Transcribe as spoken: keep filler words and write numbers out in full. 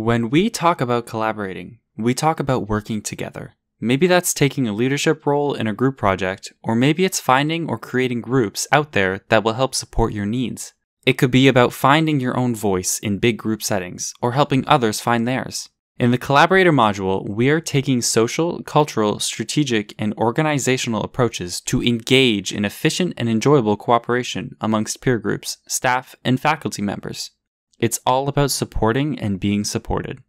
When we talk about collaborating, we talk about working together. Maybe that's taking a leadership role in a group project, or maybe it's finding or creating groups out there that will help support your needs. It could be about finding your own voice in big group settings, or helping others find theirs. In the Collaborator module, we are taking social, cultural, strategic, and organizational approaches to engage in efficient and enjoyable cooperation amongst peer groups, staff, and faculty members. It's all about supporting and being supported.